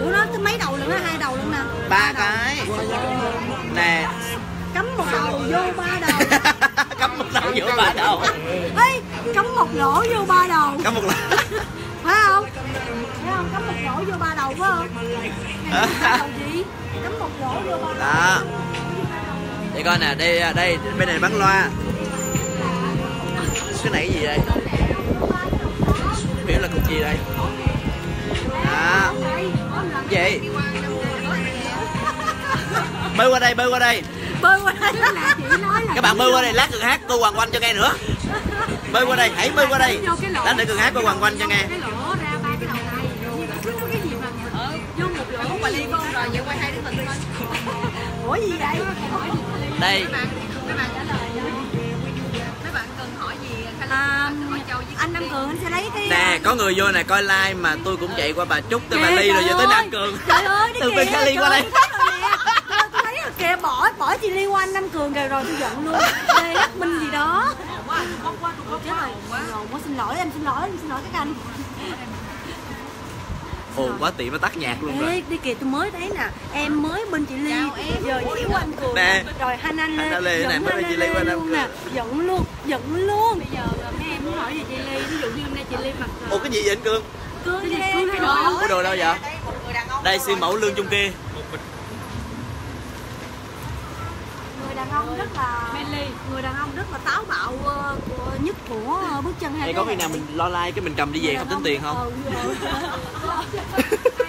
của nó tới mấy đầu lận á, 2 đầu lận nè. 3 cái. Nè. Cắm một đầu vô 3 đầu. Cắm một đầu vô 3 đầu. Ê, cắm một lỗ vô 3 đầu. Cắm một lỗ. Phải không? Thấy không? Cắm một lỗ vô 3 đầu phải không? Đầu gì? Cắm một lỗ vô 3 đầu. Đó. Để coi nè, đây bên này bắn loa. Cái này cái gì đây? Biết là cục gì đây? Đó. Gì? Bơi qua đây, bơi qua đây. Bơi qua đây là chị nói là các bạn bơi qua đây, lát Cường hát cô Hoàng Oanh cho nghe nữa. Bơi qua đây, hãy bơi qua đây. Lát nữa Cường hát cô Hoàng Oanh cho nghe. cái lỗ ra 3 cái đầu này. Cái gì mà vô một lỗ mà ly con rồi vậy quay 2 đứa mình thôi. Ủa gì vậy? Đây. Mấy bạn trả lời nha. Mấy bạn cần hỏi gì anh Nam Cường anh sẽ lấy cái nè, có người vô này coi live mà tôi cũng chạy qua bà Trúc tới bà Ly rồi vô tới Nam Cường. Trời ơi, từ bên Ly qua đây. Tôi thấy rồi kìa, bỏ chị Ly qua anh Nam Cường rồi tôi giận luôn. Đây lắc minh gì đó. Chết rồi, quá xin lỗi anh, xin lỗi các anh. Ồ, quá tiện nó tắt nhạc luôn rồi. Đi kìa, tôi mới thấy nè, em mới bên chị Ly, giờ chỉ qua anh Cường nè. Rồi hai anh Lê nè, mới bên chị Ly qua Nam Cường. Giận luôn. Bây giờ mấy em muốn hỏi gì chị Ly, ví dụ như hôm nay chị Ly mặc Ủa cái gì vậy anh Cường? Cường Có đồ đâu vậy? Đây siêu mẫu Lương Trung Kia. Người đàn ông rất là táo bạo nhất của bước chân hai. Đây có khi nào mình lo like cái mình cầm đi về không tính tiền không?